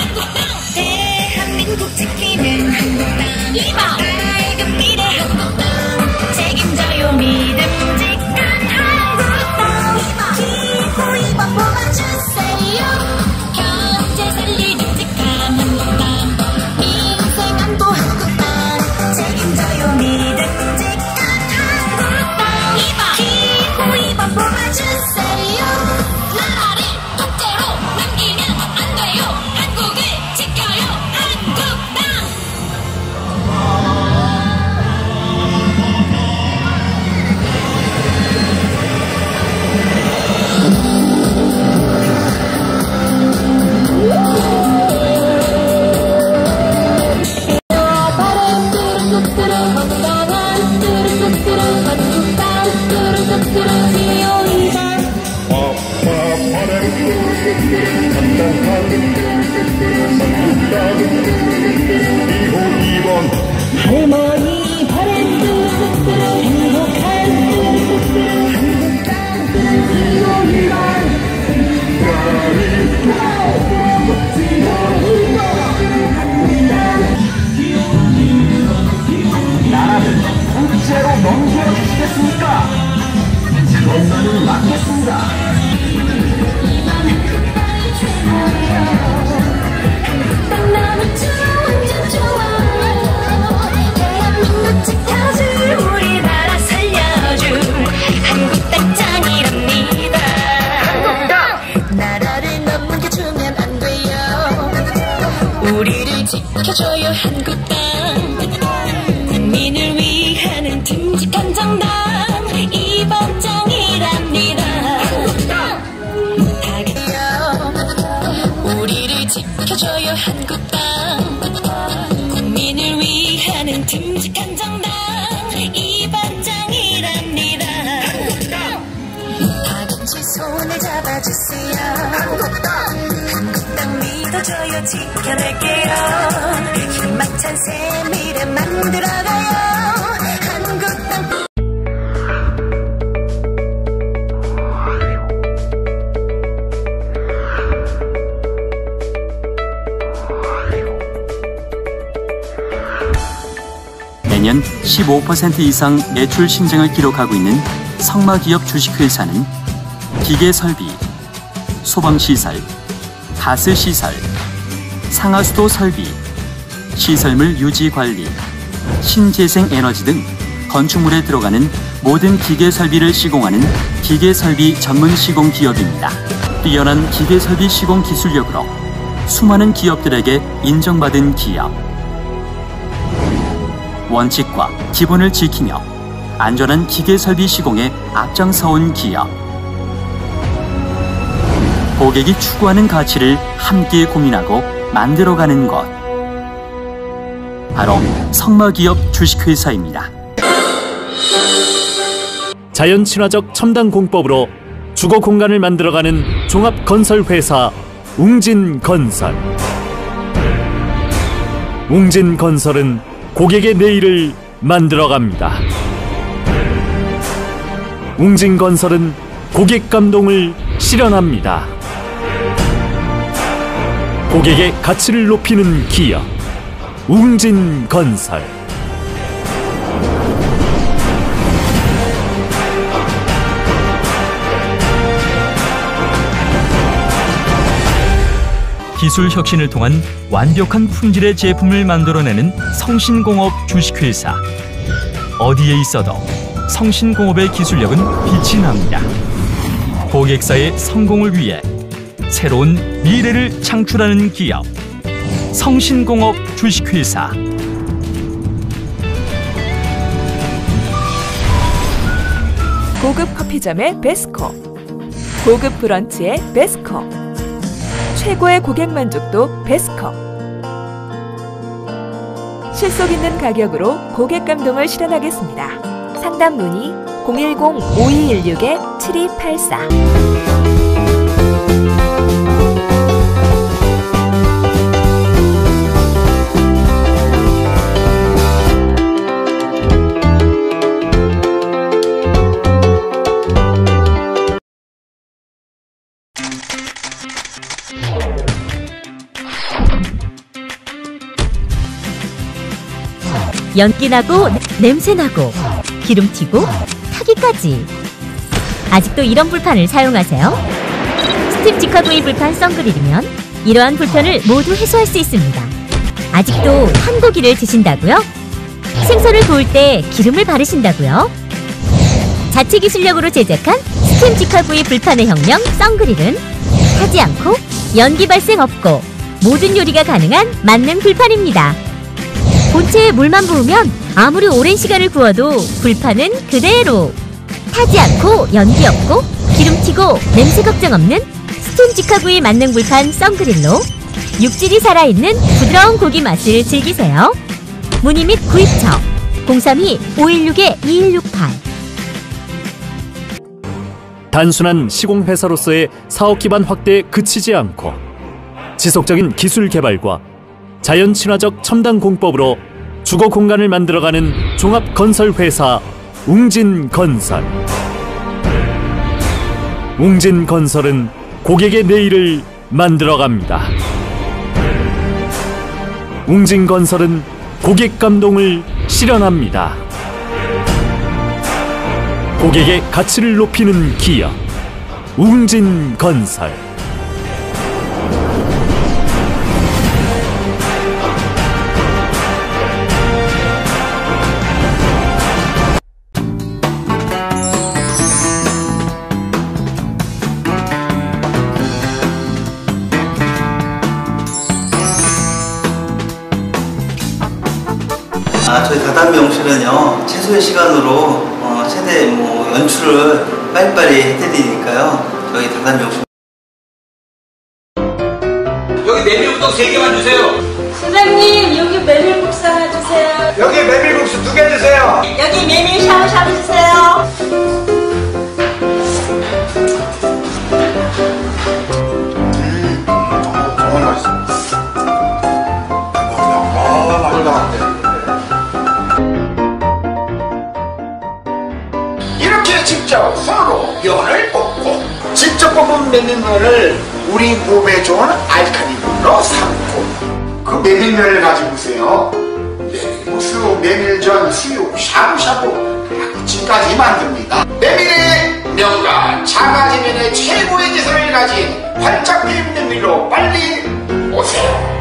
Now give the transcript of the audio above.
대한민국 지키는 한국당 2번 밝은 미래 한국당 책임져요 믿음직한 한국당 2번 기호 2번 뽑아주세요 경제 살릴 듬직한 한국당 인생 안보 한국당 책임져요 믿음직한 한국당 2번 기호 2번 뽑아주세요 나라를 독재로 남기면 안 돼요 한국을 지켜요 한국당 할머니 바람 행복한 나라를 통째로 넘겨주시겠습니까? 그것만을 막겠습니다. 너무 좋아 완전 좋아 대한민국 지켜줄 우리나라 살려줄 한국당 짱이랍니다 나라를 넘겨주면 안 돼요 우리를 지켜줘요 한국당 국민을 위하는 듬직한 정당 이번 짱이랍니다 우리를 지켜줘요 한국당 국민을 위하는 듬직한 정당 이반장이랍니다 다 같이 손을 잡아주세요 한국당 믿어줘요 지켜낼게요 희망찬 새 미래 만들어가요 한국당 매년 15% 이상 매출 신장을 기록하고 있는 성마기업 주식회사는 기계설비, 소방시설, 가스시설, 상하수도 설비, 시설물 유지관리, 신재생에너지 등 건축물에 들어가는 모든 기계설비를 시공하는 기계설비 전문 시공 기업입니다. 뛰어난 기계설비 시공 기술력으로 수많은 기업들에게 인정받은 기업. 원칙과 기본을 지키며 안전한 기계설비 시공에 앞장서온 기업. 고객이 추구하는 가치를 함께 고민하고 만들어가는 것. 바로 성마기업 주식회사입니다. 자연 친화적 첨단 공법으로 주거 공간을 만들어가는 종합건설회사 웅진건설. 웅진건설은 고객의 내일을 만들어갑니다. 웅진건설은 고객 감동을 실현합니다. 고객의 가치를 높이는 기업 웅진건설. 기술 혁신을 통한 완벽한 품질의 제품을 만들어내는 성신공업 주식회사. 어디에 있어도 성신공업의 기술력은 빛이 납니다. 고객사의 성공을 위해 새로운 미래를 창출하는 기업 성신공업 주식회사. 고급 커피점의 베스코, 고급 브런치의 베스코, 최고의 고객 만족도 베스코. 실속 있는 가격으로 고객 감동을 실현하겠습니다. 상담 문의 010-5216-7284. 연기나고 냄새나고 기름튀고 타기까지. 아직도 이런 불판을 사용하세요? 스팀 직화구이 불판 썬그릴이면 이러한 불편을 모두 해소할 수 있습니다. 아직도 탄 고기를 드신다고요? 생선을 구울 때 기름을 바르신다고요? 자체 기술력으로 제작한 스팀 직화구이 불판의 혁명 썬그릴은 타지 않고 연기 발생 없고 모든 요리가 가능한 만능 불판입니다. 본체에 물만 부으면 아무리 오랜 시간을 구워도 불판은 그대로. 타지 않고 연기 없고 기름튀고 냄새 걱정 없는 스팀 직화구이 만능 불판 썬그릴로 육질이 살아있는 부드러운 고기 맛을 즐기세요. 문의 및 구입처 032-516-2168. 단순한 시공회사로서의 사업 기반 확대에 그치지 않고 지속적인 기술 개발과 자연 친화적 첨단 공법으로 주거 공간을 만들어가는 종합 건설 회사 웅진건설. 웅진건설은 고객의 내일을 만들어갑니다. 웅진건설은 고객 감동을 실현합니다. 고객의 가치를 높이는 기업 웅진건설. 저희 다단미용실은요 최소의 시간으로 최대 연출을 빨리빨리 해드리니까요. 저희 다단미용실 여기 메밀우동 3개만 주세요. 사장님 여기 메밀국수 하나 주세요. 여기 메밀국수 2개 주세요. 여기 메밀 샤브샤브 주세요. 정말 맛있어. 이렇게 직접 손으로 면을 뽑고 직접 뽑은 메밀면을 우리 몸에 좋은 알칼리물로 삶고 그 메밀면을 가지고서요 메밀국수, 메밀전, 수육, 샤브샤브 지금까지 만듭니다. 메밀의 명가 자가지면의 최고의 기술을 가진 활짝 피는 메밀로 빨리 오세요.